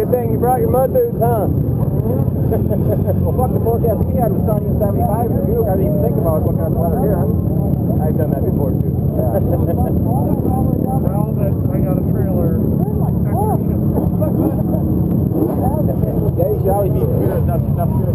Good thing you brought your mud boots, huh? Well, fuck the forecast we had was sunny and 75 in the view. I didn't even think about looking at the weather here. I've done that before, too. Yeah. Well, but I got a trailer. Yeah, you should always be prepared enough